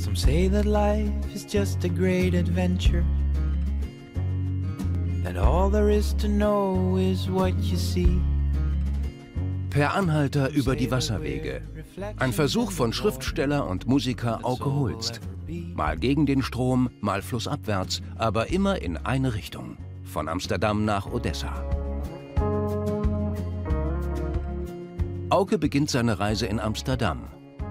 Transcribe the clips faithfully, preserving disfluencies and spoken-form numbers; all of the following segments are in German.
Some say that life is just a great adventure, that all there is to know is what you see. Per Anhalter über die Wasserwege. Ein Versuch von Schriftsteller und Musiker Auke Hulst. Mal gegen den Strom, mal flussabwärts, aber immer in eine Richtung. Von Amsterdam nach Odessa. Auke beginnt seine Reise in Amsterdam.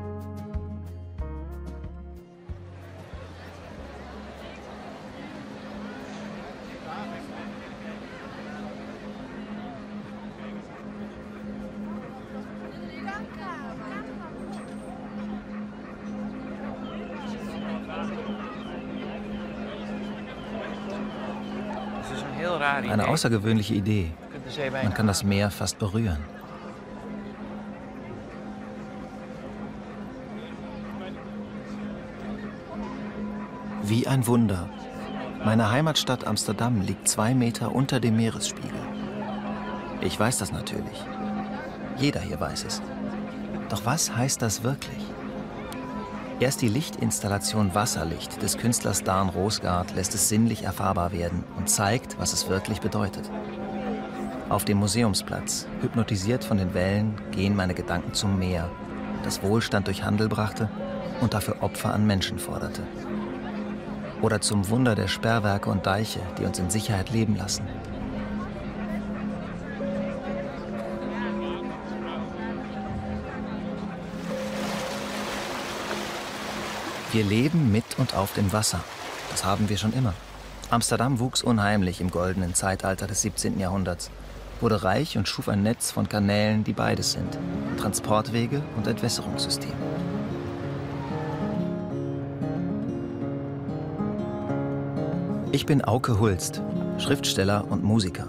Eine außergewöhnliche Idee. Man kann das Meer fast berühren. Wie ein Wunder. Meine Heimatstadt Amsterdam liegt zwei Meter unter dem Meeresspiegel. Ich weiß das natürlich. Jeder hier weiß es. Doch was heißt das wirklich? Erst die Lichtinstallation Wasserlicht des Künstlers Daan Roosgaard lässt es sinnlich erfahrbar werden und zeigt, was es wirklich bedeutet. Auf dem Museumsplatz, hypnotisiert von den Wellen, gehen meine Gedanken zum Meer, das Wohlstand durch Handel brachte und dafür Opfer an Menschen forderte. Oder zum Wunder der Sperrwerke und Deiche, die uns in Sicherheit leben lassen. Wir leben mit und auf dem Wasser. Das haben wir schon immer. Amsterdam wuchs unheimlich im goldenen Zeitalter des siebzehnten Jahrhunderts, wurde reich und schuf ein Netz von Kanälen, die beides sind: Transportwege und Entwässerungssysteme. Ich bin Auke Hulst, Schriftsteller und Musiker.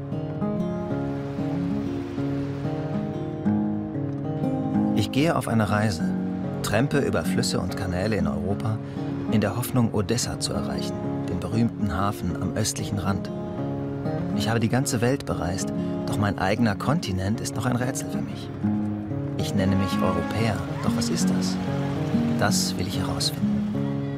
Ich gehe auf eine Reise. Trampe über Flüsse und Kanäle in Europa, in der Hoffnung, Odessa zu erreichen, den berühmten Hafen am östlichen Rand. Ich habe die ganze Welt bereist, doch mein eigener Kontinent ist noch ein Rätsel für mich. Ich nenne mich Europäer, doch was ist das? Das will ich herausfinden.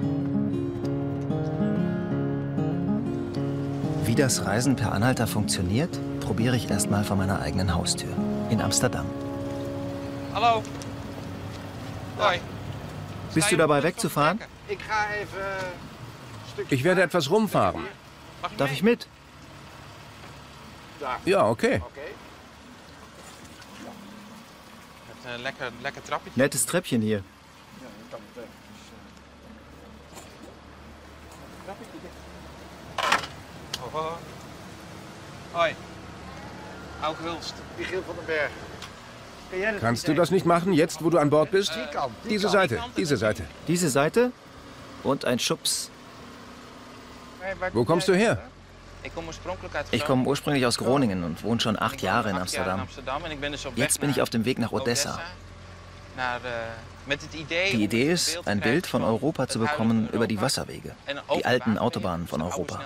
Wie das Reisen per Anhalter funktioniert, probiere ich erst mal vor meiner eigenen Haustür in Amsterdam. Hallo. Hoi. Bist du dabei wegzufahren? Ich werde etwas rumfahren. Darf ich mit? Ja, okay. Nettes Treppchen hier. Hoi. Auke Hulst. Michiel van den Berg. Kannst du das nicht machen, jetzt wo du an Bord bist? Diese Seite, diese Seite. Diese Seite? Und ein Schubs. Wo kommst du her? Ich komme ursprünglich aus Groningen und wohne schon acht Jahre in Amsterdam. Jetzt bin ich auf dem Weg nach Odessa. Die Idee ist, ein Bild von Europa zu bekommen über die Wasserwege, die alten Autobahnen von Europa.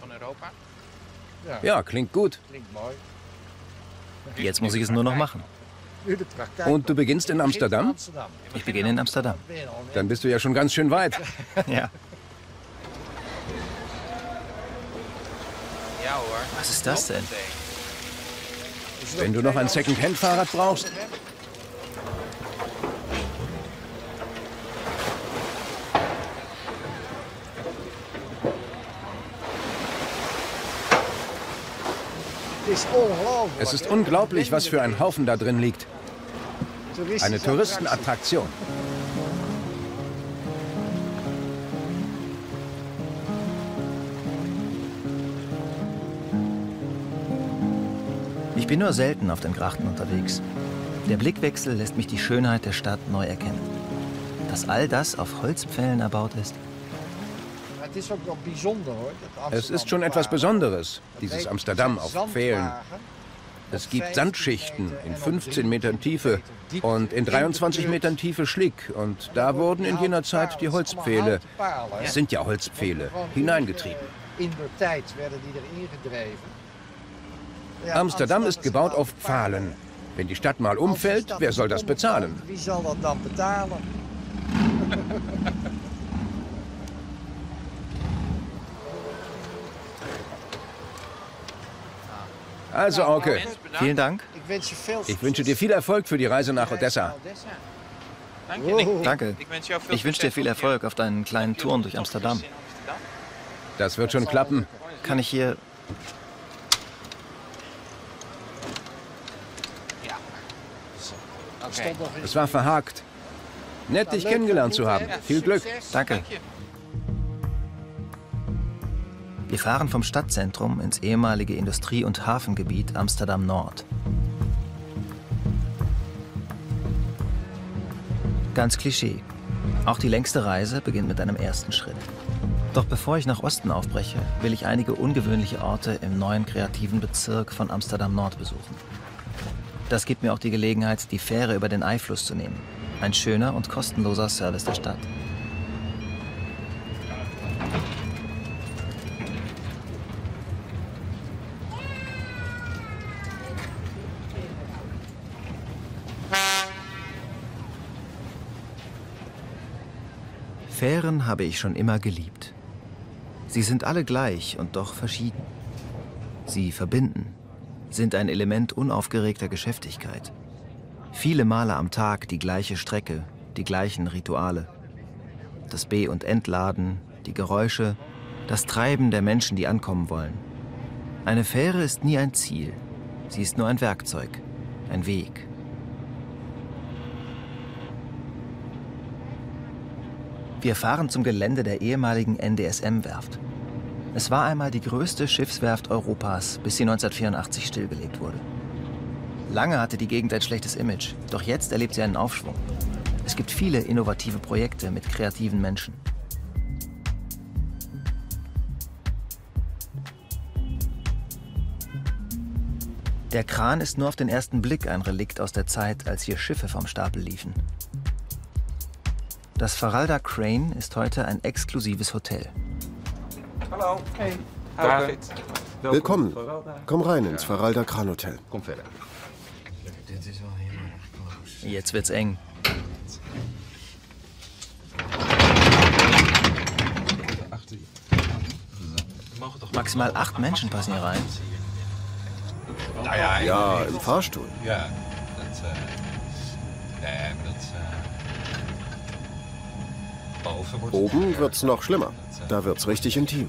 Ja, klingt gut. Jetzt muss ich es nur noch machen. Und du beginnst in Amsterdam? Ich beginne in Amsterdam. Dann bist du ja schon ganz schön weit. Ja. Was ist das denn? Wenn du noch ein Second-Hand-Fahrrad brauchst. Es ist unglaublich, was für ein Haufen da drin liegt. Eine Touristenattraktion. Ich bin nur selten auf den Grachten unterwegs. Der Blickwechsel lässt mich die Schönheit der Stadt neu erkennen. Dass all das auf Holzpfählen erbaut ist. Es ist schon etwas Besonderes, dieses Amsterdam auf Pfählen. Es gibt Sandschichten in fünfzehn Metern Tiefe und in dreiundzwanzig Metern Tiefe Schlick. Und da wurden in jener Zeit die Holzpfähle, es sind ja Holzpfähle, hineingetrieben. Amsterdam ist gebaut auf Pfahlen. Wenn die Stadt mal umfällt, wer soll das bezahlen? Also, Auke, Vielen Dank. ich wünsche dir viel Erfolg für die Reise nach Odessa. Danke, Nick. Danke. Ich wünsche dir viel Erfolg auf deinen kleinen Touren durch Amsterdam. Das wird schon klappen. Kann ich hier... Okay. Es war verhakt. Nett, dich kennengelernt zu haben. Viel Glück. Danke. Wir fahren vom Stadtzentrum ins ehemalige Industrie- und Hafengebiet Amsterdam Nord. Ganz Klischee. Auch die längste Reise beginnt mit einem ersten Schritt. Doch bevor ich nach Osten aufbreche, will ich einige ungewöhnliche Orte im neuen kreativen Bezirk von Amsterdam Nord besuchen. Das gibt mir auch die Gelegenheit, die Fähre über den Eifluss zu nehmen. Ein schöner und kostenloser Service der Stadt. Fähren habe ich schon immer geliebt. Sie sind alle gleich und doch verschieden. Sie verbinden, sind ein Element unaufgeregter Geschäftigkeit. Viele Male am Tag die gleiche Strecke, die gleichen Rituale. Das Be- und Entladen, die Geräusche, das Treiben der Menschen, die ankommen wollen. Eine Fähre ist nie ein Ziel. Sie ist nur ein Werkzeug, ein Weg. Wir fahren zum Gelände der ehemaligen N D S M-Werft. Es war einmal die größte Schiffswerft Europas, bis sie neunzehnhundertvierundachtzig stillgelegt wurde. Lange hatte die Gegend ein schlechtes Image, doch jetzt erlebt sie einen Aufschwung. Es gibt viele innovative Projekte mit kreativen Menschen. Der Kran ist nur auf den ersten Blick ein Relikt aus der Zeit, als hier Schiffe vom Stapel liefen. Das Faralda Crane ist heute ein exklusives Hotel. Hallo. Hey. David. Willkommen. Komm rein ins Faralda Kran Hotel. Kom verder. Jetzt wird's eng. Maximal acht Menschen passen hier rein. Ja, im Fahrstuhl. Ja, dat, uh, nee, maar dat, uh, boven wordt Oben wird's noch schlimmer. Da wird's richtig intim.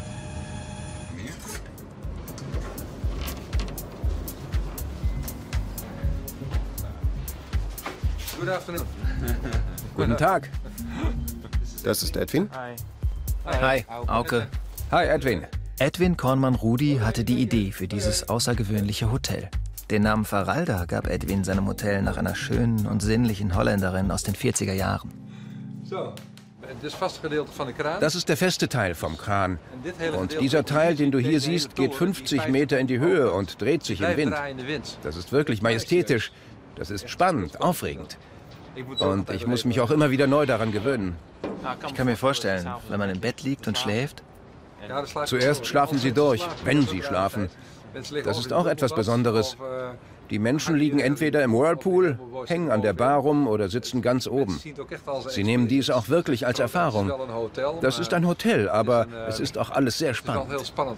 Good afternoon. Guten Tag. Das ist Edwin. Hi, Auke. Hi, Edwin. Edwin Kornmann-Rudi hatte die Idee für dieses außergewöhnliche Hotel. Den Namen Faralda gab Edwin seinem Hotel nach einer schönen und sinnlichen Holländerin aus den vierziger Jahren. Zo, dit is vast gedeelte van de kraan. Das ist der feste Teil vom Kran. Und dieser Teil, den du hier siehst, geht fünfzig Meter in die Höhe und dreht sich im Wind. Das ist wirklich majestätisch. Das ist spannend, aufregend. Und ich muss mich auch immer wieder neu daran gewöhnen. Ich kann mir vorstellen, wenn man im Bett liegt und schläft, Zuerst schlafen sie durch, wenn sie schlafen. Das ist auch etwas Besonderes. Die Menschen liegen entweder im Whirlpool, hängen an der Bar rum oder sitzen ganz oben. Sie nehmen dies auch wirklich als Erfahrung. Das ist ein Hotel, aber es ist auch alles sehr spannend.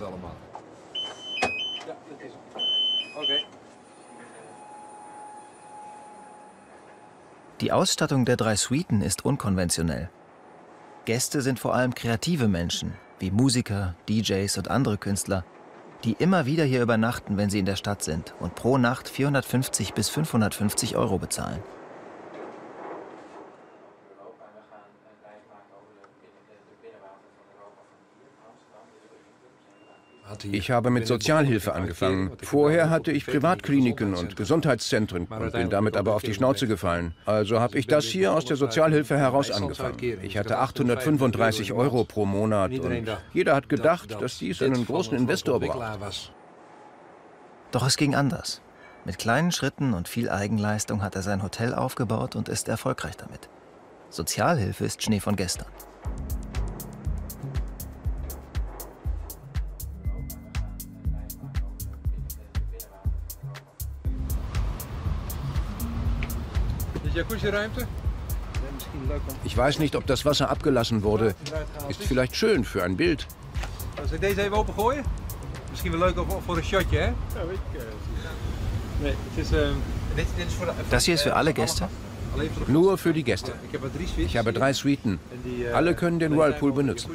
die Ausstattung der drei Suiten ist unkonventionell. Gäste sind vor allem kreative Menschen, wie Musiker, D Js und andere Künstler, die immer wieder hier übernachten, wenn sie in der Stadt sind und pro Nacht vierhundertfünfzig bis fünfhundertfünfzig Euro bezahlen. Ich habe mit Sozialhilfe angefangen. Vorher hatte ich Privatkliniken und Gesundheitszentren und bin damit aber auf die Schnauze gefallen. Also habe ich das hier aus der Sozialhilfe heraus angefangen. Ich hatte achthundertfünfunddreißig Euro pro Monat und jeder hat gedacht, dass dies einen großen Investor braucht. Doch es ging anders. Mit kleinen Schritten und viel Eigenleistung hat er sein Hotel aufgebaut und ist erfolgreich damit. Sozialhilfe ist Schnee von gestern. Ich weiß nicht, ob das Wasser abgelassen wurde. Ist vielleicht schön für ein Bild. Misschien wel leuk voor een shotje, hè? Ja, weet ik. Nee, het is... Das hier ist für alle Gäste? Nur für die Gäste. Ich habe drei Suiten. Alle können den Whirlpool benutzen.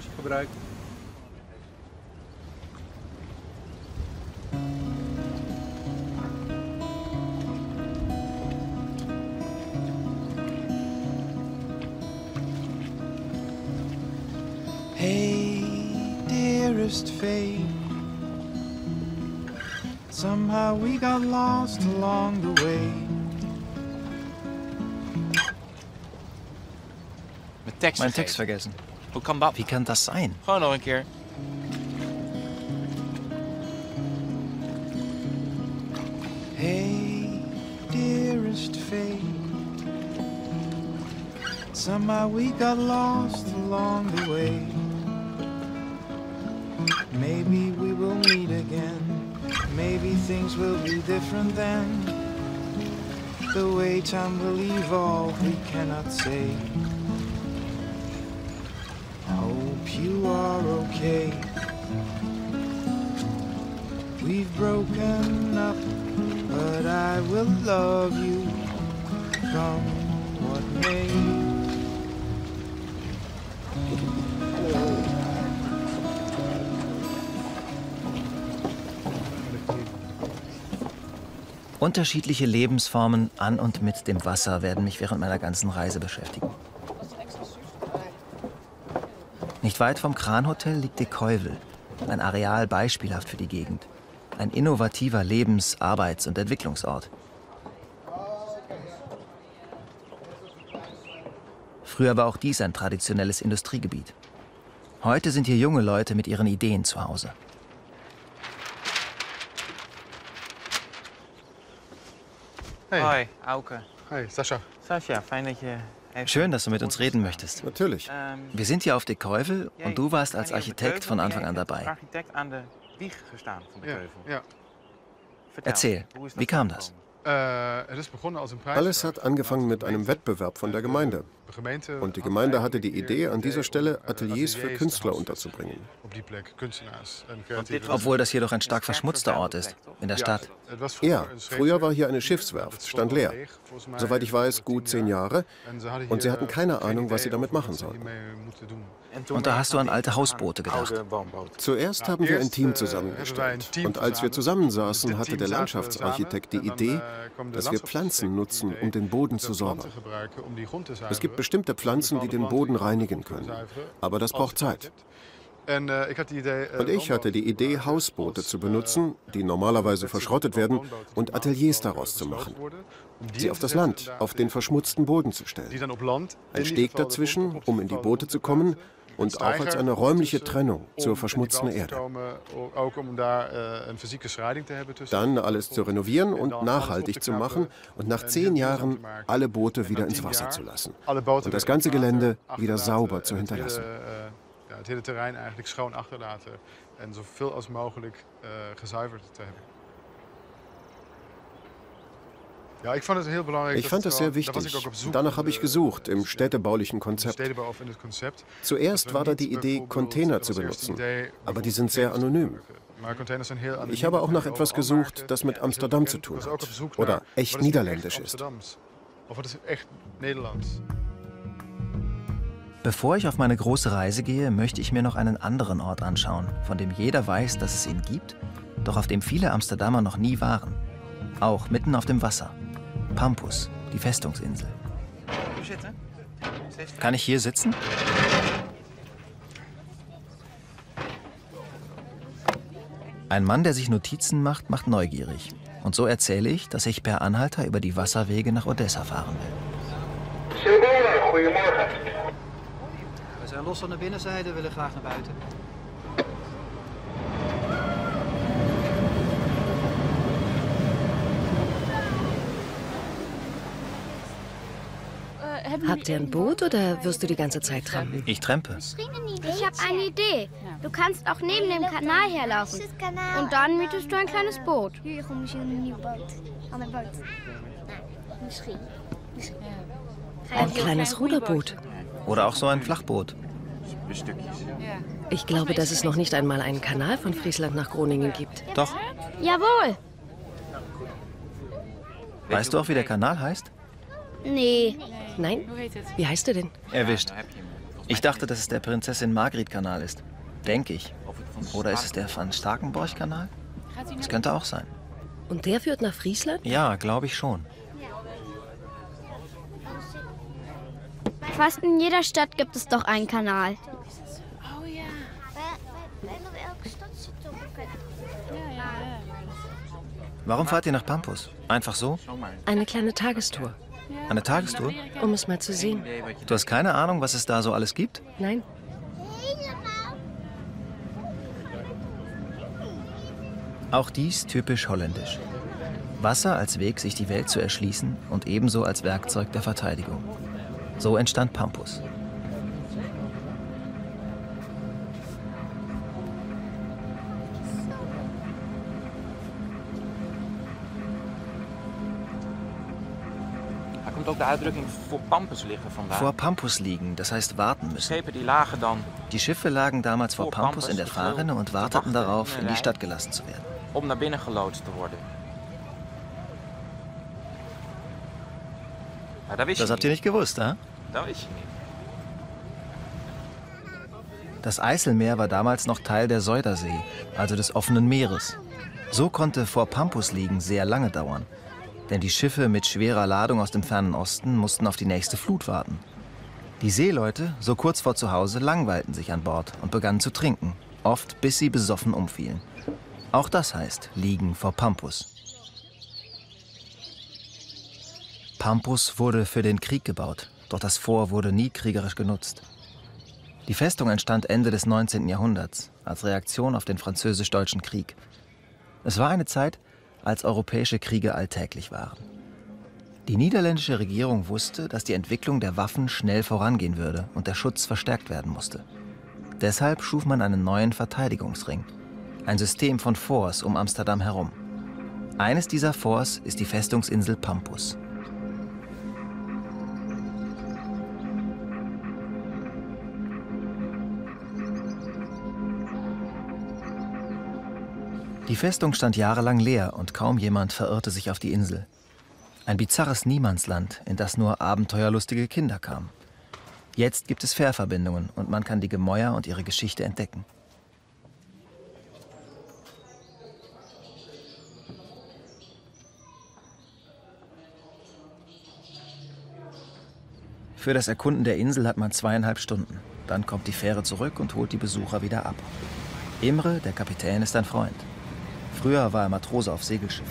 Hey, dearest fate, somehow we got lost along the way. Mein Text vergessen. Hoe kan dat? Wie kann das sein? Gewoon nog een keer. Hey, dearest fate, somehow we got lost along the way. Maybe we will meet again, maybe things will be different then. The way time will evolve, we cannot say. Hope you are okay. We've broken up, but I will love you, come what may. Unterschiedliche Lebensformen an und mit dem Wasser werden mich während meiner ganzen Reise beschäftigen. Nicht weit vom Kranhotel liegt die Keuvel, ein Areal beispielhaft für die Gegend. Ein innovativer Lebens-, Arbeits- und Entwicklungsort. Früher war auch dies ein traditionelles Industriegebiet. Heute sind hier junge Leute mit ihren Ideen zu Hause. Hey. Hoi, Auke. Hi, Sascha. Sascha, fijn dat je... Schön, dass du mit uns reden möchtest. Natürlich. Wir sind hier auf de Keuvel und du warst als Architekt von Anfang an dabei. Architekt aan de wieg gestaan van de Keuvel. Ja. Erzähl, wie kam das? Alles hat angefangen mit einem Wettbewerb von der Gemeinde. Und die Gemeinde hatte die Idee, an dieser Stelle Ateliers für Künstler unterzubringen. Obwohl das hier doch ein stark verschmutzter Ort ist, in der Stadt. Ja, früher war hier eine Schiffswerft, stand leer. Soweit ich weiß, gut zehn Jahre. Und sie hatten keine Ahnung, was sie damit machen sollen. Und da hast du an alte Hausboote gedacht. Zuerst haben wir ein Team zusammengestellt. Und als wir zusammensaßen, hatte der Landschaftsarchitekt die Idee, dass wir Pflanzen nutzen, um den Boden zu säubern. Es gibt bestimmte Pflanzen, die den Boden reinigen können. Aber das braucht Zeit. Und ich hatte die Idee, Hausboote zu benutzen, die normalerweise verschrottet werden, und Ateliers daraus zu machen. Sie auf das Land, auf den verschmutzten Boden zu stellen. Ein Steg dazwischen, um in die Boote zu kommen, und auch als eine räumliche Trennung zur verschmutzten Erde. Dann alles zu renovieren und nachhaltig zu machen und nach zehn Jahren alle Boote wieder ins Wasser zu lassen und das ganze Gelände wieder sauber zu hinterlassen. Het hele terrein eigenlijk schoon achterlaten en zoveel als mogelijk uh, gezuiverd te hebben. Ja, ich fand es heel belangrijk. Ich fand das sehr wichtig. Danach habe ich gesucht im städtebaulichen Konzept. Zuerst war da die Idee, Container zu benutzen, aber die sind sehr anonym. Ich habe auch nach etwas gesucht, das mit Amsterdam zu tun hat oder echt niederländisch ist. Bevor ich auf meine große Reise gehe, möchte ich mir noch einen anderen Ort anschauen, von dem jeder weiß, dass es ihn gibt, doch auf dem viele Amsterdamer noch nie waren. Auch mitten auf dem Wasser. Pampus, die Festungsinsel. Kann ich hier sitzen? Ein Mann, der sich Notizen macht, macht neugierig. Und so erzähle ich, dass ich per Anhalter über die Wasserwege nach Odessa fahren will. Goedemorgen. We zijn los aan de binnenzijde, willen graag naar buiten. Habt ihr ein Boot oder wirst du die ganze Zeit trampen? Ich trampe. Ich habe eine Idee. Du kannst auch neben dem Kanal herlaufen. Und dann mietest du ein kleines Boot. Ein kleines Ruderboot. Oder auch so ein Flachboot. Ich glaube, dass es noch nicht einmal einen Kanal von Friesland nach Groningen gibt. Doch. Jawohl. Weißt du auch, wie der Kanal heißt? Nee. Nein? Wie heißt er denn? Erwischt. Ich dachte, dass es der Prinzessin-Margriet-Kanal ist. Denke ich. Oder ist es der Van Starkenborch-Kanal? Das könnte auch sein. Und der führt nach Friesland? Ja, glaube ich schon. Fast in jeder Stadt gibt es doch einen Kanal. Warum fahrt ihr nach Pampus? Einfach so? Eine kleine Tagestour. Eine Tagestour? Um es mal zu sehen. Du hast keine Ahnung, was es da so alles gibt? Nein. Auch dies typisch holländisch. Wasser als Weg, sich die Welt zu erschließen und ebenso als Werkzeug der Verteidigung. So entstand Pampus. Da kommt ook de uitdrukking voor Pampus liggen vandaan. Vor Pampus liegen, das heißt warten müssen. Schepen die lagen dan Die Schiffe lagen damals vor Pampus in der Fahrrinne und warteten darauf, in die Stadt gelassen zu werden. om naar binnen geloodst te worden. Ja, dat wist Das je habt ihr nicht gewusst, ha? Dat wist je niet. Das Eiselmeer war damals noch Teil der Zuiderzee, also des offenen Meeres. So konnte vor Pampus liegen sehr lange dauern. Denn die Schiffe mit schwerer Ladung aus dem fernen Osten mussten auf die nächste Flut warten. Die Seeleute, so kurz vor zu Hause, langweilten sich an Bord und begannen zu trinken, oft bis sie besoffen umfielen. Auch das heißt liegen vor Pampus. Pampus wurde für den Krieg gebaut, doch das Fort wurde nie kriegerisch genutzt. Die Festung entstand Ende des neunzehnten Jahrhunderts als Reaktion auf den französisch-deutschen Krieg. Es war eine Zeit, als europäische Kriege alltäglich waren. Die niederländische Regierung wusste, dass die Entwicklung der Waffen schnell vorangehen würde und der Schutz verstärkt werden musste. Deshalb schuf man einen neuen Verteidigungsring, ein System von Forts um Amsterdam herum. Eines dieser Forts ist die Festungsinsel Pampus. Die Festung stand jahrelang leer und kaum jemand verirrte sich auf die Insel. Ein bizarres Niemandsland, in das nur abenteuerlustige Kinder kamen. Jetzt gibt es Fährverbindungen und man kann die Gemäuer und ihre Geschichte entdecken. Für das Erkunden der Insel hat man zweieinhalb Stunden. Dann kommt die Fähre zurück und holt die Besucher wieder ab. Imre, der Kapitän, ist ein Freund. Früher war er Matrose auf Segelschiffen.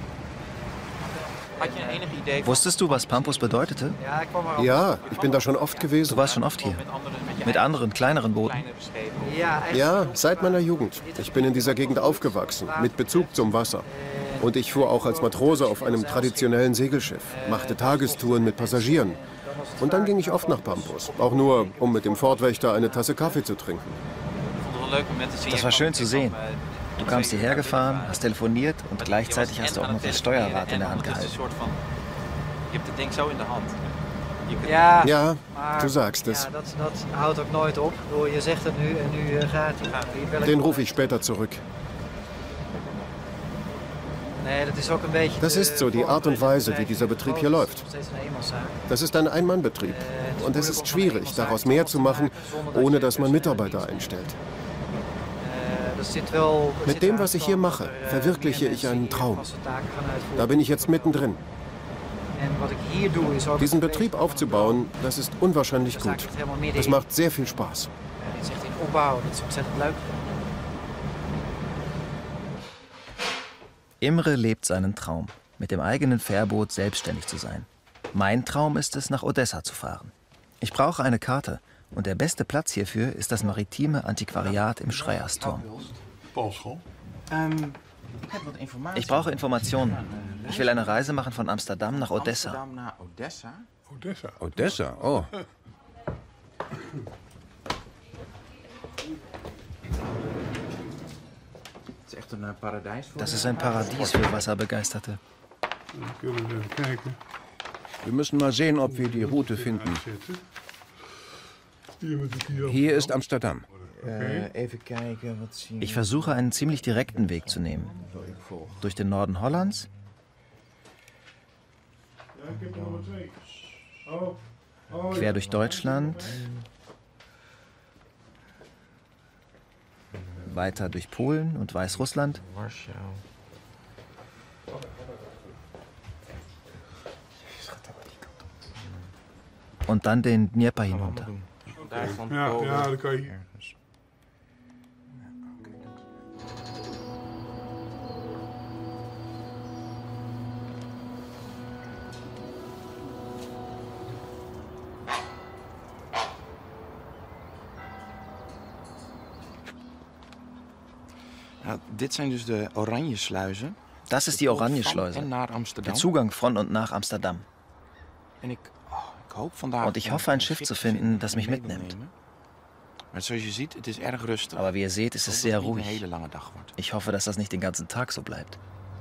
Wusstest du, was Pampus bedeutete? Ja, ich bin da schon oft gewesen. Du warst schon oft hier? Mit anderen, kleineren Booten? Ja, seit meiner Jugend. Ich bin in dieser Gegend aufgewachsen, mit Bezug zum Wasser. Und ich fuhr auch als Matrose auf einem traditionellen Segelschiff, machte Tagestouren mit Passagieren. Und dann ging ich oft nach Pampus, auch nur, um mit dem Fortwächter eine Tasse Kaffee zu trinken. Das war schön zu sehen. Du kamst hierher gefahren, hast telefoniert und gleichzeitig hast du auch noch das Steuerrad in der Hand gehalten. Je hebt het ding zo in de hand. Ja, Ja, maar, du sagst es. Ja, dat, dat houdt ook nooit op. Ik bedoel, je zegt het nu en nu uh, gaat hij. Den rufe ich später zurück. Nee, dat is ook een beetje. Das ist so die Art und Weise, wie dieser Betrieb hier läuft. Das ist ein Ein-Mann-Betrieb. Und es ist schwierig, daraus mehr zu machen, ohne dass man Mitarbeiter einstellt. Mit dem, was ich hier mache, verwirkliche ich einen Traum. Da bin ich jetzt mittendrin. Diesen Betrieb aufzubauen, das ist unwahrscheinlich gut. Es macht sehr viel Spaß. Imre lebt seinen Traum, mit dem eigenen Fährboot selbstständig zu sein. Mein Traum ist es, nach Odessa zu fahren. Ich brauche eine Karte. Und der beste Platz hierfür ist das maritime Antiquariat im Schreiersturm. Ich brauche Informationen. Ich will eine Reise machen von Amsterdam nach Odessa. Odessa? Odessa, oh. Das ist ein Paradies für Wasserbegeisterte. Wir müssen mal sehen, ob wir die Route finden. Hier ist Amsterdam. Ich versuche, einen ziemlich direkten Weg zu nehmen. Durch den Norden Hollands, quer durch Deutschland, weiter durch Polen und Weißrussland. Und dann den Dnieper hinunter. Ja, ja, dat kan je. Ja, dit zijn dus de Oranjesluizen. Das ist die Oranjeschleuse, der Zugang von und nach Amsterdam. Und ich hoffe, ein Schiff zu finden, das mich mitnimmt. Aber wie ihr seht, ist es sehr ruhig. Ich hoffe, dass das nicht den ganzen Tag so bleibt.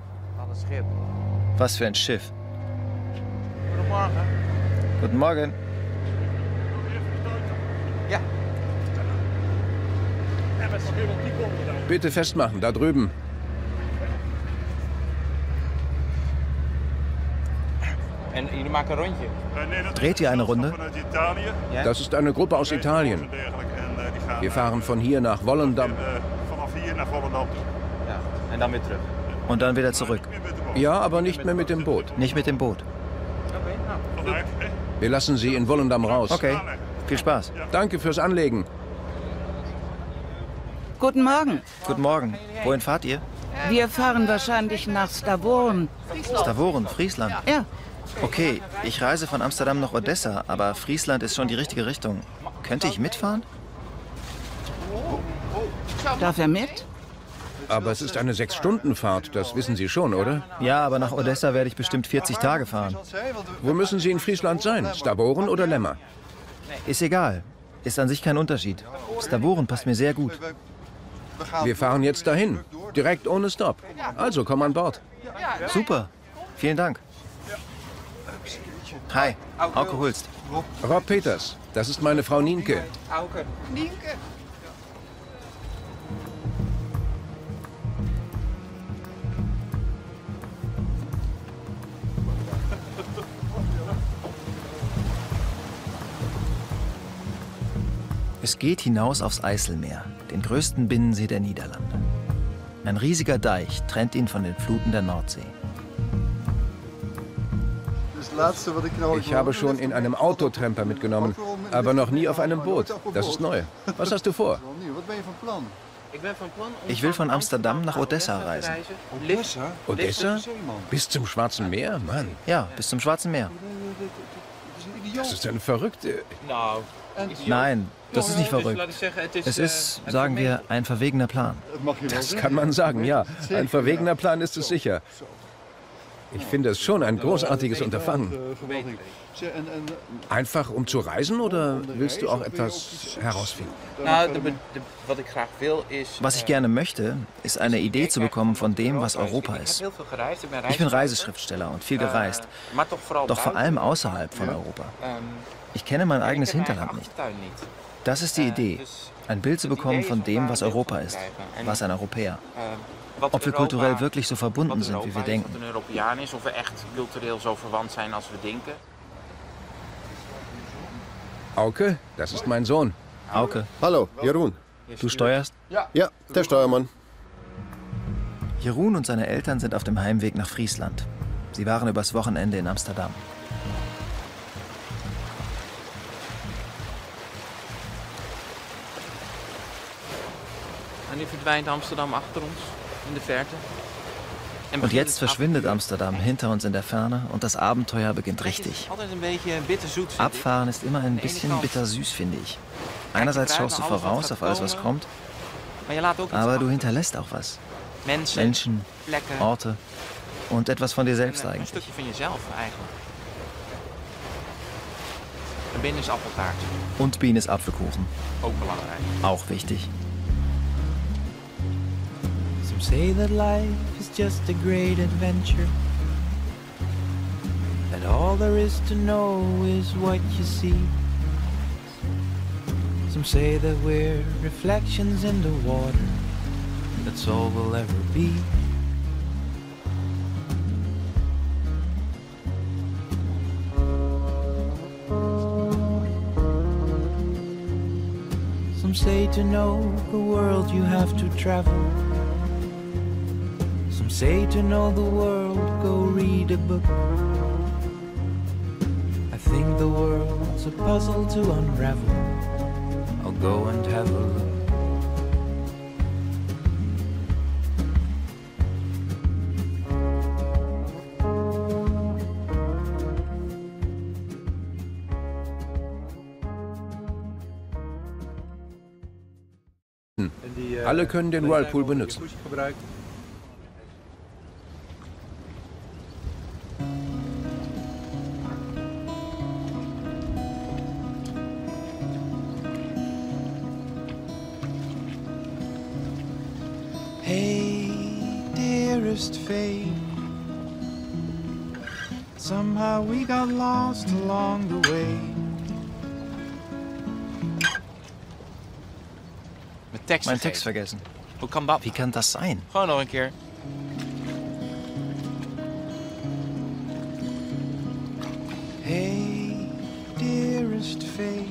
Was für ein Schiff. Guten Morgen. Guten Morgen. Ja. Bitte festmachen, da drüben. En jullie maken een rondje? Dreht ihr eine Runde? Das ist eine Gruppe aus Italien. Wir fahren von hier nach Volendam. Ja, en dan weer terug. Und dann wieder zurück. Ja, aber nicht mehr mit dem Boot. Nicht mit dem Boot. Wir lassen Sie in Volendam raus. Okay, viel Spaß. Danke fürs Anlegen. Guten Morgen. Guten Morgen. Wohin fahrt ihr? Wir fahren wahrscheinlich nach Stavoren. Stavoren, Friesland? Ja. Okay, ich reise von Amsterdam nach Odessa, aber Friesland ist schon die richtige Richtung. Könnte ich mitfahren? Darf er mit? Aber es ist eine Sechs-Stunden-Fahrt, das wissen Sie schon, oder? Ja, aber nach Odessa werde ich bestimmt vierzig Tage fahren. Wo müssen Sie in Friesland sein? Stavoren oder Lemmer? Ist egal. Ist an sich kein Unterschied. Stavoren passt mir sehr gut. Wir fahren jetzt dahin. Direkt ohne Stopp. Also, komm an Bord. Super. Vielen Dank. Hi, Auke Hulst. Rob Peters. Das ist meine Frau Nienke. Auke. Nienke. Es geht hinaus aufs Eiselmeer, den größten Binnensee der Niederlande. Ein riesiger Deich trennt ihn von den Fluten der Nordsee. Ich habe schon in einem Autotramper mitgenommen, aber noch nie auf einem Boot. Das ist neu. Was hast du vor? Ich will von Amsterdam nach Odessa reisen. Odessa? Bis zum Schwarzen Meer? Mann. Ja, bis zum Schwarzen Meer. Das ist eine verrückte... Nein, das ist nicht verrückt. Es ist, sagen wir, ein verwegener Plan. Das kann man sagen, ja. Ein verwegener Plan ist es sicher. Ich finde es schon ein großartiges Unterfangen. Einfach um zu reisen oder willst du auch etwas herausfinden? Was ich gerne möchte, ist eine Idee zu bekommen von dem, was Europa ist. Ich bin Reiseschriftsteller und viel gereist, doch vor allem außerhalb von Europa. Ich kenne mein eigenes Hinterland nicht. Das ist die Idee, ein Bild zu bekommen von dem, was Europa ist, was ein Europäer. Ob wir kulturell wirklich so verbunden sind, wie wir denken. Auke, das ist mein Sohn. Auke. Hallo, Jeroen. Du steuerst? Ja, der Steuermann. Jeroen und seine Eltern sind auf dem Heimweg nach Friesland. Sie waren übers Wochenende in Amsterdam. En nu verdwijnt Amsterdam achter uns in de Verte. Und jetzt verschwindet Amsterdam hinter uns in der Ferne und das Abenteuer beginnt richtig. Abfahren ist immer ein bisschen bittersüß, finde ich. Einerseits schaust du voraus auf alles, was kommt, aber du hinterlässt auch was. Menschen, Orte und etwas von dir selbst eigentlich. Und Bienes Apfelkuchen. Auch wichtig. Some say that life is just a great adventure, that all there is to know is what you see. Some say that we're reflections in the water. That's all we'll ever be. Some say to know the world you have to travel. Some say to know the world, go read a book. I think the world's a puzzle to unravel. I'll go and have a look. Alle können den Whirlpool benutzen. Hey, dearest fate, somehow we got lost along the way. Mein Text vergessen. Wie kann das sein? Gewoon nog een keer. Hey, dearest fate,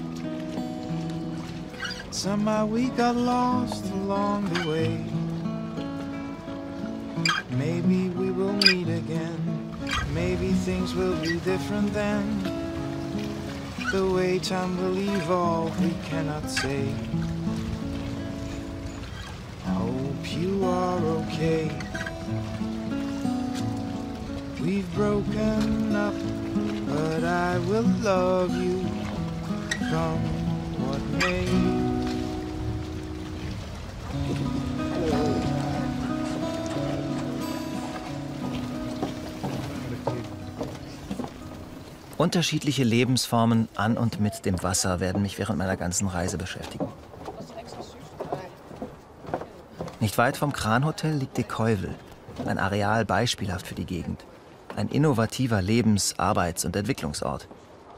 somehow we got lost along the way. Maybe we will meet again. Maybe things will be different then. The way time will evolve, we cannot say. Hope you are okay. We've broken up, but I will love you, come what may. Unterschiedliche Lebensformen an und mit dem Wasser werden mich während meiner ganzen Reise beschäftigen. Nicht weit vom Kranhotel liegt De Keuvel, ein Areal beispielhaft für die Gegend. Ein innovativer Lebens-, Arbeits- und Entwicklungsort.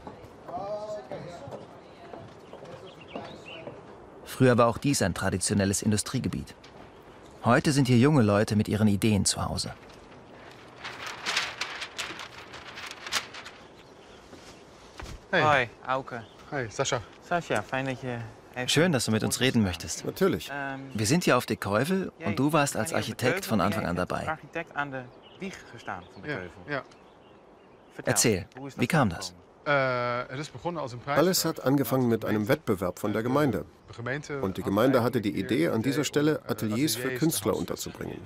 Früher war auch dies ein traditionelles Industriegebiet. Heute sind hier junge Leute mit ihren Ideen zu Hause. Hey. Hoi, Auke. Hey, Sascha. Sascha, fijn dat je... Schön, dass du mit uns reden möchtest. Natürlich. Wir sind hier auf De Keuvel und du warst als Architekt von Anfang an dabei. Erzähl, wie kam das? Alles hat angefangen mit einem Wettbewerb von der Gemeinde. Und die Gemeinde hatte die Idee, an dieser Stelle Ateliers für Künstler unterzubringen.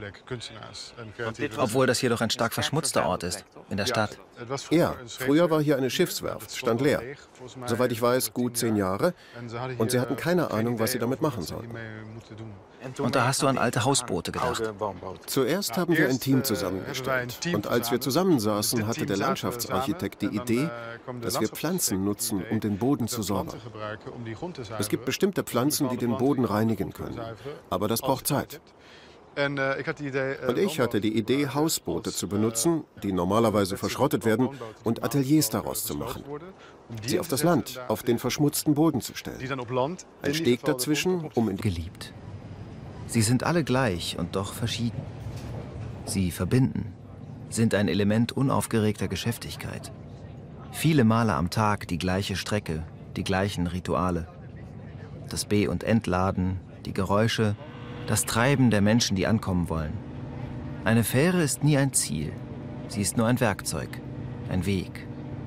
Obwohl das hier doch ein stark verschmutzter Ort ist, in der Stadt. Ja, früher war hier eine Schiffswerft, stand leer. Soweit ich weiß, gut zehn Jahre. Und sie hatten keine Ahnung, was sie damit machen sollten. Und da hast du an alte Hausboote gedacht. Zuerst haben wir ein Team zusammengestellt. Und als wir zusammensaßen, hatte der Landschaftsarchitekt die Idee, dass wir Pflanzen nutzen, um den Boden zu säubern. Es gibt bestimmte Pflanzen, die den Boden reinigen können. Aber das braucht Zeit. Und ich hatte die Idee, Hausboote zu benutzen, die normalerweise verschrottet werden, und Ateliers daraus zu machen. Sie auf das Land, auf den verschmutzten Boden zu stellen. Ein Steg dazwischen, um in... Geliebt. Sie sind alle gleich und doch verschieden. Sie verbinden, sind ein Element unaufgeregter Geschäftigkeit. Viele Male am Tag die gleiche Strecke, die gleichen Rituale. Das Be- und Entladen, die Geräusche, das Treiben der Menschen, die ankommen wollen. Eine Fähre ist nie ein Ziel. Sie ist nur ein Werkzeug, ein Weg.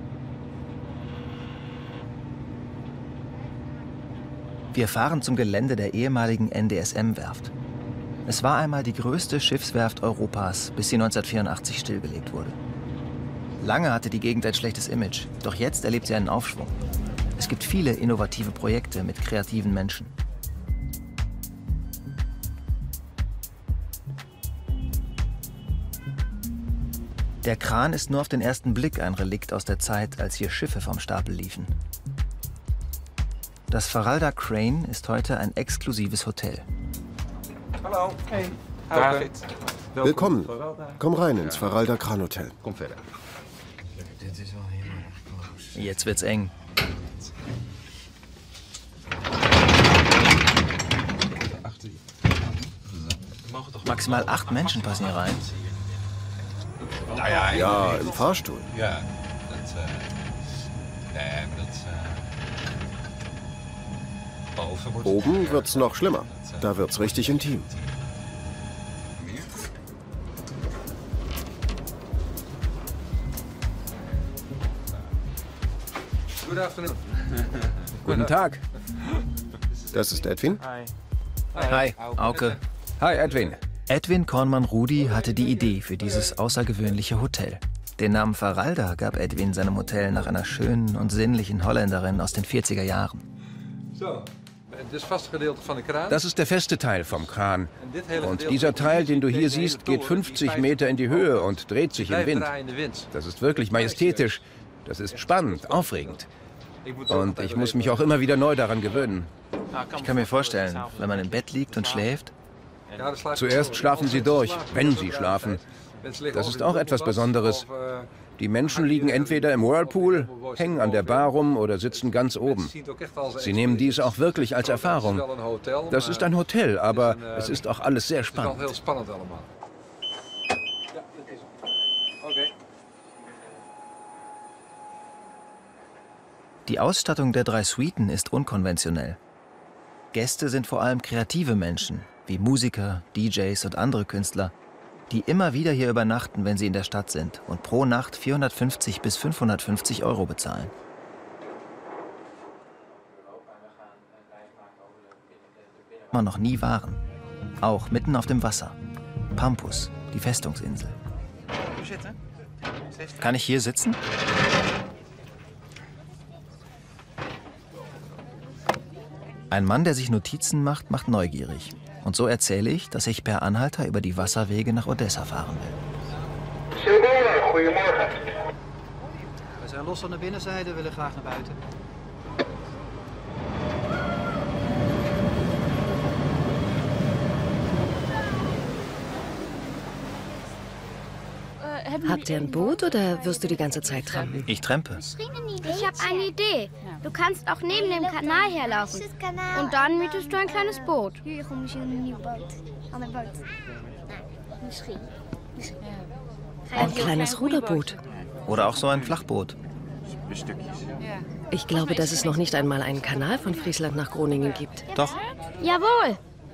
Wir fahren zum Gelände der ehemaligen N D S M-Werft. Es war einmal die größte Schiffswerft Europas, bis sie neunzehnhundertvierundachtzig stillgelegt wurde. Lange hatte die Gegend ein schlechtes Image, doch jetzt erlebt sie einen Aufschwung. Es gibt viele innovative Projekte mit kreativen Menschen. Der Kran ist nur auf den ersten Blick ein Relikt aus der Zeit, als hier Schiffe vom Stapel liefen. Das Faralda Crane ist heute ein exklusives Hotel. Hallo. Hey. David. Willkommen. Komm rein ins Faralda Kranhotel. Kom verder. Jetzt wird's eng. Maximal acht Menschen passen hier rein. Ja, im Fahrstuhl. Ja, dat, uh, nee, maar dat, uh, boven wordt... Oben wird's noch schlimmer. Da wird's richtig intim. Guten Tag. Das ist Edwin. Hi, Auke. Hi, Edwin. Edwin Kornmann-Rudi hatte die Idee für dieses außergewöhnliche Hotel. Den Namen Faralda gab Edwin seinem Hotel nach einer schönen und sinnlichen Holländerin aus den vierziger Jahren. Das ist der feste Teil vom Kran. Und dieser Teil, den du hier siehst, geht fünfzig Meter in die Höhe und dreht sich im Wind. Das ist wirklich majestätisch. Das ist spannend, aufregend. Und ich muss mich auch immer wieder neu daran gewöhnen. Ich kann mir vorstellen, wenn man im Bett liegt und schläft. Zuerst schlafen sie durch, wenn sie schlafen. Das ist auch etwas Besonderes. Die Menschen liegen entweder im Whirlpool, hängen an der Bar rum oder sitzen ganz oben. Sie nehmen dies auch wirklich als Erfahrung. Das ist ein Hotel, aber es ist auch alles sehr spannend. Die Ausstattung der drei Suiten ist unkonventionell. Gäste sind vor allem kreative Menschen, wie Musiker, D Js und andere Künstler, die immer wieder hier übernachten, wenn sie in der Stadt sind und pro Nacht vierhundertfünfzig bis fünfhundertfünfzig Euro bezahlen. Man noch nie waren. Auch mitten auf dem Wasser. Pampus, die Festungsinsel. Kann ich hier sitzen? Ein Mann, der sich Notizen macht, macht neugierig. Und so erzähle ich, dass ich per Anhalter über die Wasserwege nach Odessa fahren will. We zijn los aan de binnenzijde, willen graag naar buiten. Habt ihr ein Boot oder wirst du die ganze Zeit trampen? Ich trampe. Ich habe eine Idee. Du kannst auch neben dem Kanal herlaufen. Und dann mietest du ein kleines Boot. Ein kleines Ruderboot. Oder auch so ein Flachboot. Ich glaube, dass es noch nicht einmal einen Kanal von Friesland nach Groningen gibt. Doch. Jawohl.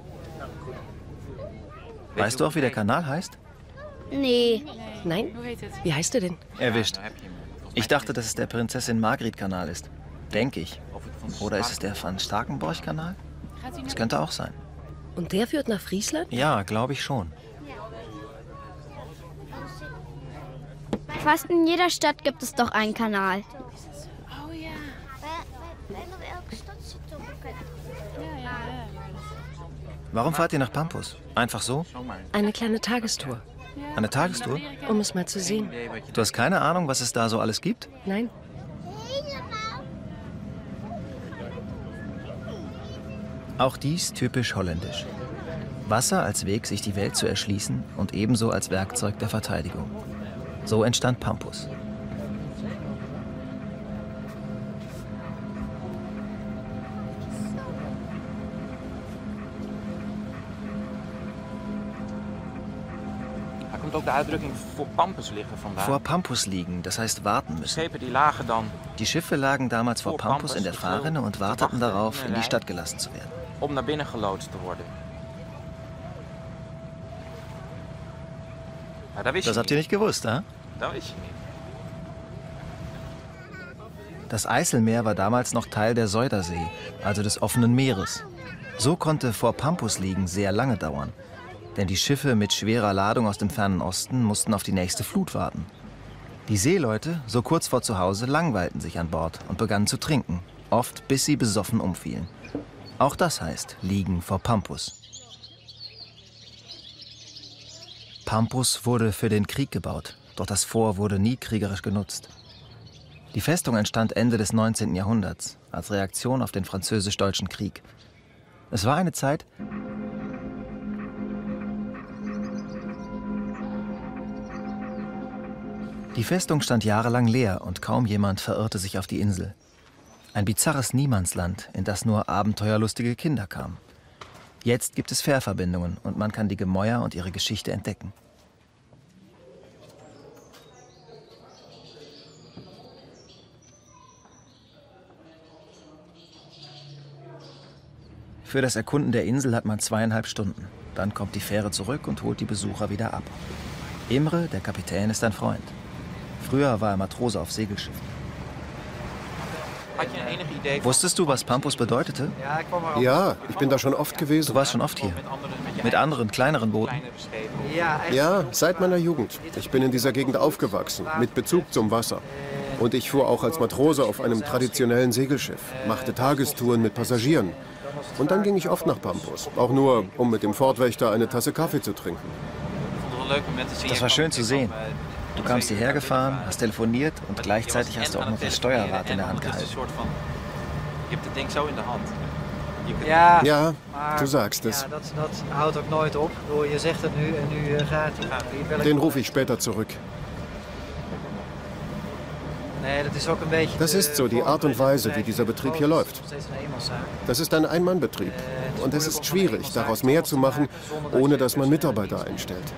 Weißt du auch, wie der Kanal heißt? Nee. Nein? Wie heißt er denn? Erwischt. Ich dachte, dass es der Prinzessin-Margriet-Kanal ist. Denke ich. Oder ist es der Van Starkenborch-Kanal? Das könnte auch sein. Und der führt nach Friesland? Ja, glaube ich schon. Fast in jeder Stadt gibt es doch einen Kanal. Warum fahrt ihr nach Pampus? Einfach so? Eine kleine Tagestour. Eine Tagestour? Um es mal zu sehen. Du hast keine Ahnung, was es da so alles gibt? Nein. Auch dies typisch holländisch. Wasser als Weg, sich die Welt zu erschließen und ebenso als Werkzeug der Verteidigung. So entstand Pampus. Ook de uitdrukking voor Pampus liggen vandaag. Vor Pampus liegen, das heißt warten müssen. Schepen die lagen dan. Die Schiffe lagen damals vor Pampus in der Fahrrinne und warteten darauf, in die Stadt gelassen zu werden. Um naar binnen geloodst te worden. Ja, dat wist das habt ihr nicht gewusst, ha? Das wist je nicht. Das Eiselmeer war damals noch Teil der Zuiderzee, also des offenen Meeres. So konnte vor Pampus liegen sehr lange dauern. Denn die Schiffe mit schwerer Ladung aus dem fernen Osten mussten auf die nächste Flut warten. Die Seeleute, so kurz vor zu Hause, langweilten sich an Bord und begannen zu trinken, oft bis sie besoffen umfielen. Auch das heißt liegen vor Pampus. Pampus wurde für den Krieg gebaut, doch das Fort wurde nie kriegerisch genutzt. Die Festung entstand Ende des neunzehnten Jahrhunderts als Reaktion auf den Französisch-Deutschen Krieg. Es war eine Zeit, Die Festung stand jahrelang leer und kaum jemand verirrte sich auf die Insel. Ein bizarres Niemandsland, in das nur abenteuerlustige Kinder kamen. Jetzt gibt es Fährverbindungen und man kann die Gemäuer und ihre Geschichte entdecken. Für das Erkunden der Insel hat man zweieinhalb Stunden. Dann kommt die Fähre zurück und holt die Besucher wieder ab. Imre, der Kapitän, ist ein Freund. Früher war er Matrose auf Segelschiffen. Wusstest du, was Pampus bedeutete? Ja, ich bin da schon oft gewesen. Du warst schon oft hier? Mit anderen, kleineren Booten? Ja, seit meiner Jugend. Ich bin in dieser Gegend aufgewachsen, mit Bezug zum Wasser. Und ich fuhr auch als Matrose auf einem traditionellen Segelschiff, machte Tagestouren mit Passagieren. Und dann ging ich oft nach Pampus, auch nur, um mit dem Pfortwächter eine Tasse Kaffee zu trinken. Das war schön zu sehen. Du kamst hierher gefahren, hast telefoniert und gleichzeitig hast du auch noch das Steuerrad in der Hand gehalten. Ja, ja, du sagst es. Ja, dat, dat houdt ook nooit op. Je zegt het nu en nu gaat hij. Den rufe ich später zurück. Das ist so die Art und Weise, wie dieser Betrieb hier läuft. Das ist ein Ein-Mann-Betrieb. Und es ist schwierig, daraus mehr zu machen, ohne dass man Mitarbeiter einstellt.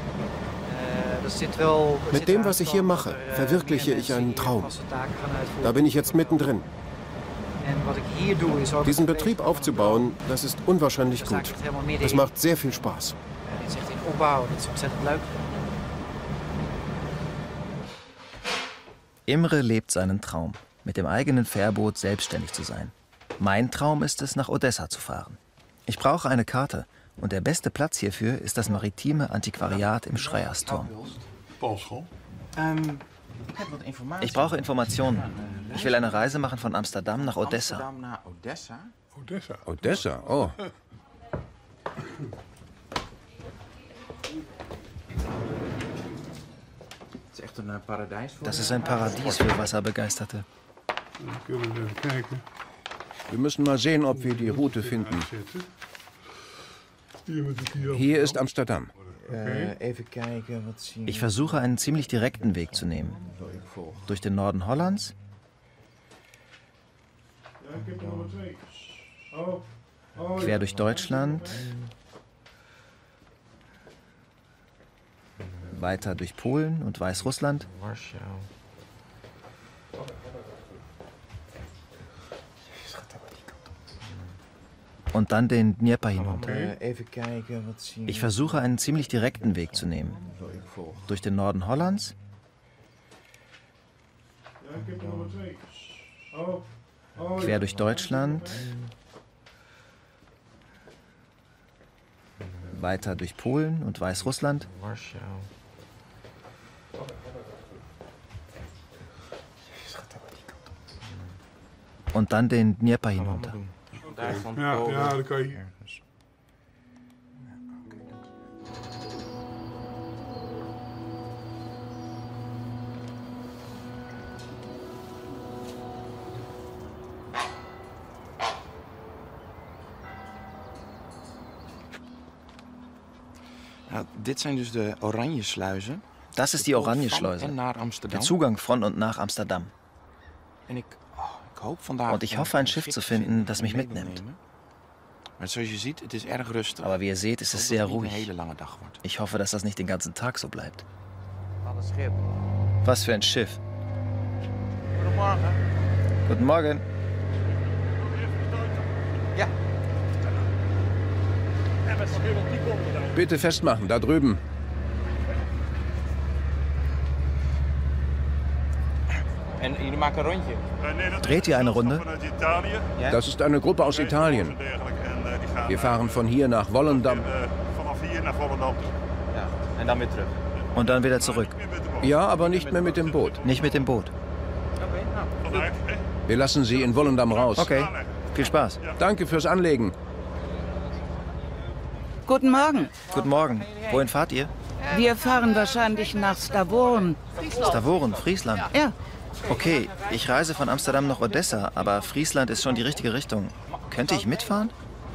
Mit dem, was ich hier mache, verwirkliche ich einen Traum. Da bin ich jetzt mittendrin. Diesen Betrieb aufzubauen, das ist unwahrscheinlich gut. Es macht sehr viel Spaß. Imre lebt seinen Traum, mit dem eigenen Fährboot selbstständig zu sein. Mein Traum ist es, nach Odessa zu fahren. Ich brauche eine Karte und der beste Platz hierfür ist das maritime Antiquariat im Schreiersturm. Ich brauche Informationen. Ich will eine Reise machen von Amsterdam nach Odessa. Odessa? Odessa, oh. Das ist ein Paradies für Wasserbegeisterte. Wir müssen mal sehen, ob wir die Route finden. Hier ist Amsterdam. Ich versuche, einen ziemlich direkten Weg zu nehmen. Durch den Norden Hollands. Quer durch Deutschland. Weiter durch Polen und Weißrussland. Und dann den Dnieper hinunter. Ich versuche, einen ziemlich direkten Weg zu nehmen. Durch den Norden Hollands. Quer durch Deutschland. Weiter durch Polen und Weißrussland. Und dann den Dnieper hinunter. Ja, ja, dat kan je. Ja, dit zijn dus de Oranjesluizen. Das ist die Oranjeschleuse. Der Zugang von und nach Amsterdam. Und ich hoffe, ein Schiff zu finden, das mich mitnimmt. Aber wie ihr seht, ist es sehr ruhig. Ich hoffe, dass das nicht den ganzen Tag so bleibt. Was für ein Schiff. Guten Morgen. Guten Morgen. Ja. Bitte festmachen, da drüben. En jullie maken een rondje? Dreht ihr eine Runde? Das ist eine Gruppe aus Italien. Wir fahren von hier nach Volendam. Ja, en dan weer terug. Und dann wieder zurück. Ja, aber nicht mehr mit dem Boot. Nicht mit dem Boot. Wir lassen Sie in Volendam raus. Okay, viel Spaß. Danke fürs Anlegen. Guten Morgen. Guten Morgen. Wohin fahrt ihr? Wir fahren wahrscheinlich nach Stavoren. Stavoren, Friesland? Ja. Okay, ich reise von Amsterdam nach Odessa, aber Friesland ist schon die richtige Richtung. Könnte ich mitfahren?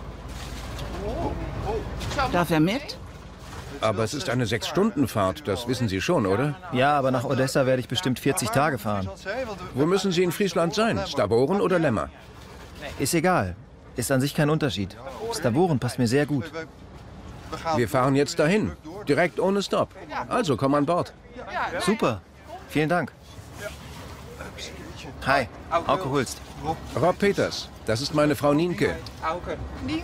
Darf er mit? Aber es ist eine Sechs-Stunden-Fahrt, das wissen Sie schon, oder? Ja, aber nach Odessa werde ich bestimmt vierzig Tage fahren. Wo müssen Sie in Friesland sein? Stavoren oder Lemmer? Ist egal. Ist an sich kein Unterschied. Stavoren passt mir sehr gut. Wir fahren jetzt dahin, direkt ohne Stopp. Also komm an Bord. Super, vielen Dank. Hi, Auke Hulst. Rob Peters, das ist meine Frau Nienke. Auke. Nienke.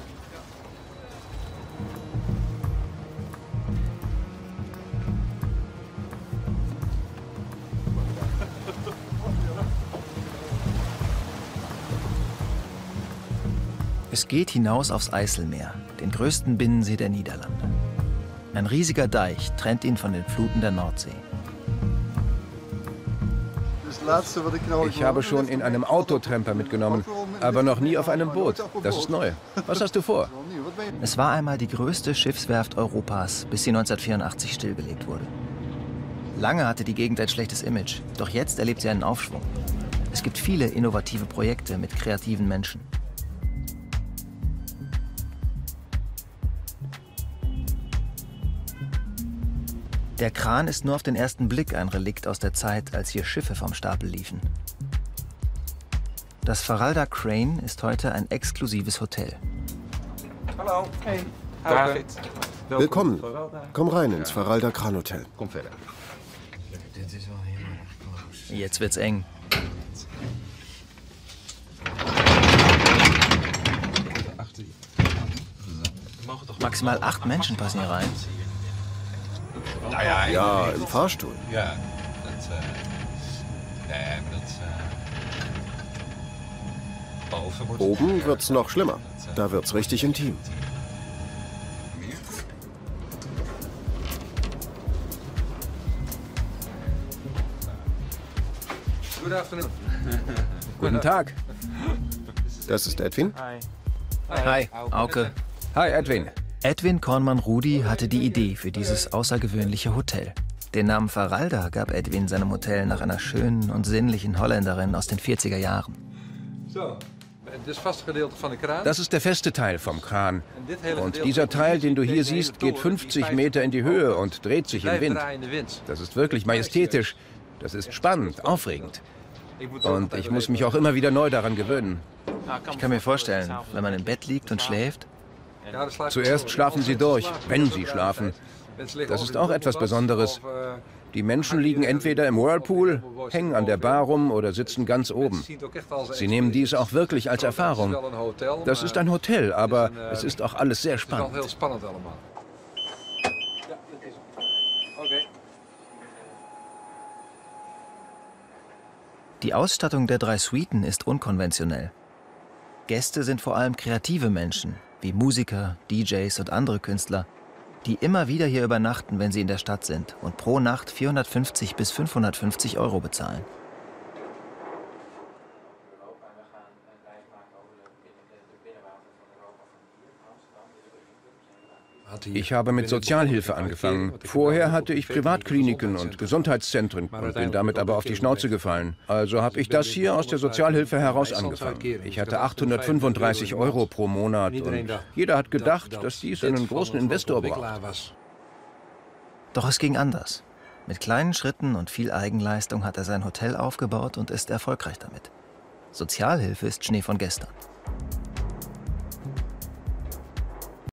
Es geht hinaus aufs Eiselmeer, den größten Binnensee der Niederlande. Ein riesiger Deich trennt ihn von den Fluten der Nordsee. Ich habe schon in einem Autotramper mitgenommen, aber noch nie auf einem Boot. Das ist neu. Was hast du vor? Es war einmal die größte Schiffswerft Europas, bis sie neunzehnhundertvierundachtzig stillgelegt wurde. Lange hatte die Gegend ein schlechtes Image, doch jetzt erlebt sie einen Aufschwung. Es gibt viele innovative Projekte mit kreativen Menschen. Der Kran ist nur auf den ersten Blick ein Relikt aus der Zeit, als hier Schiffe vom Stapel liefen. Das Faralda Crane ist heute ein exklusives Hotel. Hallo. Hey. David. Willkommen. Komm rein ins Faralda Kranhotel. Kom verder. Jetzt wird's eng. Maximal acht Menschen passen hier rein. Ja, ja, im Fahrstuhl. Ja, dat, uh, nee, maar dat, uh, boven wordt... Oben wird's noch schlimmer. Da wird's richtig intim. Guten Tag. Das ist Edwin. Hi, Auke. Hi, Edwin. Edwin Kornmann-Rudi hatte die Idee für dieses außergewöhnliche Hotel. Den Namen Faralda gab Edwin seinem Hotel nach einer schönen und sinnlichen Holländerin aus den vierziger Jahren. Das ist der feste Teil vom Kran. Und dieser Teil, den du hier siehst, geht fünfzig Meter in die Höhe und dreht sich im Wind. Das ist wirklich majestätisch. Das ist spannend, aufregend. Und ich muss mich auch immer wieder neu daran gewöhnen. Ich kann mir vorstellen, wenn man im Bett liegt und schläft. Zuerst schlafen sie durch, wenn sie schlafen. Das ist auch etwas Besonderes. Die Menschen liegen entweder im Whirlpool, hängen an der Bar rum oder sitzen ganz oben. Sie nehmen dies auch wirklich als Erfahrung. Das ist ein Hotel, aber es ist auch alles sehr spannend. Die Ausstattung der drei Suiten ist unkonventionell. Gäste sind vor allem kreative Menschen, wie Musiker, D Js und andere Künstler, die immer wieder hier übernachten, wenn sie in der Stadt sind und pro Nacht vierhundertfünfzig bis fünfhundertfünfzig Euro bezahlen. Ich habe mit Sozialhilfe angefangen. Vorher hatte ich Privatkliniken und Gesundheitszentren und bin damit aber auf die Schnauze gefallen. Also habe ich das hier aus der Sozialhilfe heraus angefangen. Ich hatte achthundertfünfunddreißig Euro pro Monat und jeder hat gedacht, dass dies einen großen Investor braucht. Doch es ging anders. Mit kleinen Schritten und viel Eigenleistung hat er sein Hotel aufgebaut und ist erfolgreich damit. Sozialhilfe ist Schnee von gestern.